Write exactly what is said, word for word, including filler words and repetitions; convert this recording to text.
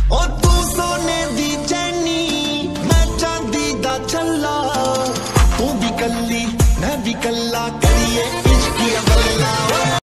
ओ तू सोने दी चैनी मैं चांदी दा छल्ला तू भी कल्ली मैं भी कल्ला करिए